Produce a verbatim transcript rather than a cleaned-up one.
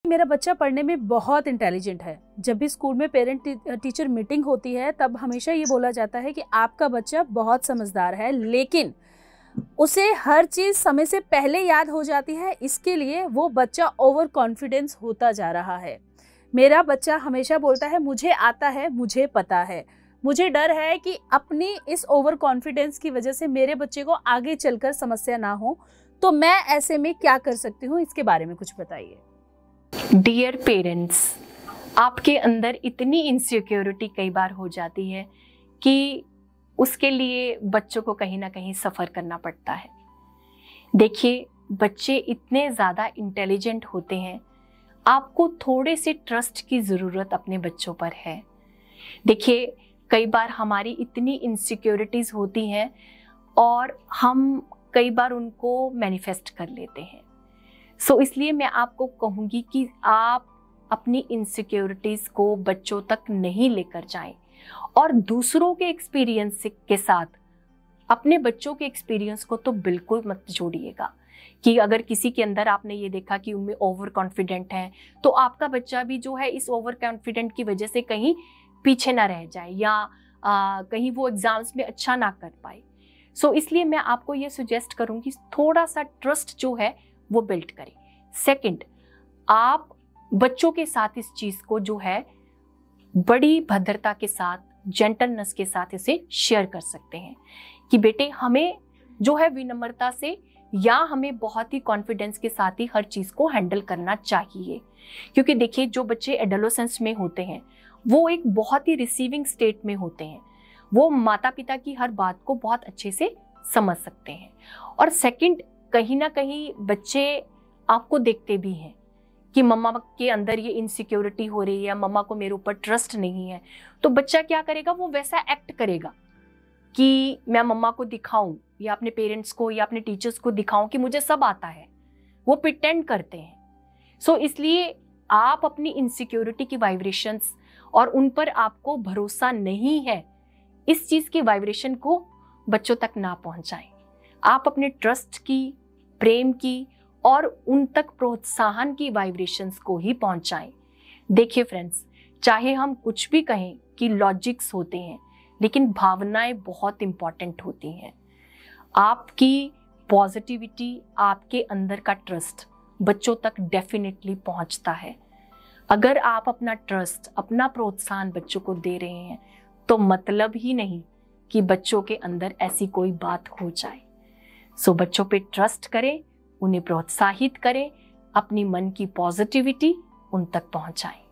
मेरा बच्चा पढ़ने में बहुत इंटेलिजेंट है। जब भी स्कूल में पेरेंट टीचर मीटिंग होती है तब हमेशा ये बोला जाता है कि आपका बच्चा बहुत समझदार है, लेकिन उसे हर चीज़ समय से पहले याद हो जाती है, इसके लिए वो बच्चा ओवर कॉन्फिडेंस होता जा रहा है। मेरा बच्चा हमेशा बोलता है मुझे आता है, मुझे पता है। मुझे डर है कि अपनी इस ओवर कॉन्फिडेंस की वजह से मेरे बच्चे को आगे चलकर समस्या ना हो, तो मैं ऐसे में क्या कर सकती हूँ, इसके बारे में कुछ बताइए। डियर पेरेंट्स, आपके अंदर इतनी इनसिक्योरिटी कई बार हो जाती है कि उसके लिए बच्चों को कहीं ना कहीं सफ़र करना पड़ता है। देखिए, बच्चे इतने ज़्यादा इंटेलिजेंट होते हैं, आपको थोड़े से ट्रस्ट की ज़रूरत अपने बच्चों पर है। देखिए, कई बार हमारी इतनी इनसिक्योरिटीज़ होती हैं और हम कई बार उनको मैनिफेस्ट कर लेते हैं। सो so, इसलिए मैं आपको कहूँगी कि आप अपनी इनसिक्योरिटीज़ को बच्चों तक नहीं लेकर जाएं और दूसरों के एक्सपीरियंस के साथ अपने बच्चों के एक्सपीरियंस को तो बिल्कुल मत जोड़िएगा। कि अगर किसी के अंदर आपने ये देखा कि उनमें ओवर कॉन्फिडेंट है, तो आपका बच्चा भी जो है इस ओवर कॉन्फिडेंट की वजह से कहीं पीछे ना रह जाए या आ, कहीं वो एग्जाम्स में अच्छा ना कर पाए। सो so, इसलिए मैं आपको ये सुजेस्ट करूँगी थोड़ा सा ट्रस्ट जो है वो बिल्ड करें। सेकंड, आप बच्चों के साथ इस चीज़ को जो है बड़ी भद्रता के साथ, जेंटलनेस के साथ इसे शेयर कर सकते हैं कि बेटे हमें जो है विनम्रता से या हमें बहुत ही कॉन्फिडेंस के साथ ही हर चीज़ को हैंडल करना चाहिए। क्योंकि देखिए, जो बच्चे एडोलेसेंस में होते हैं वो एक बहुत ही रिसीविंग स्टेट में होते हैं, वो माता पिता की हर बात को बहुत अच्छे से समझ सकते हैं। और सेकंड, कहीं ना कहीं बच्चे आपको देखते भी हैं कि मम्मा के अंदर ये इनसिक्योरिटी हो रही है या मम्मा को मेरे ऊपर ट्रस्ट नहीं है, तो बच्चा क्या करेगा, वो वैसा एक्ट करेगा कि मैं मम्मा को दिखाऊं या अपने पेरेंट्स को या अपने टीचर्स को दिखाऊं कि मुझे सब आता है। वो प्रिटेंड करते हैं। सो so, इसलिए आप अपनी इनसिक्योरिटी की वाइब्रेशंस और उन पर आपको भरोसा नहीं है, इस चीज़ की वाइब्रेशन को बच्चों तक ना पहुंचाएं। आप अपने ट्रस्ट की, प्रेम की और उन तक प्रोत्साहन की वाइब्रेशंस को ही पहुंचाएं। देखिए फ्रेंड्स, चाहे हम कुछ भी कहें कि लॉजिक्स होते हैं, लेकिन भावनाएं बहुत इंपॉर्टेंट होती हैं। आपकी पॉजिटिविटी, आपके अंदर का ट्रस्ट बच्चों तक डेफिनेटली पहुंचता है। अगर आप अपना ट्रस्ट, अपना प्रोत्साहन बच्चों को दे रहे हैं, तो मतलब ही नहीं कि बच्चों के अंदर ऐसी कोई बात हो जाए। सो बच्चों पे ट्रस्ट करें, उन्हें प्रोत्साहित करें, अपनी मन की पॉजिटिविटी उन तक पहुंचाएं।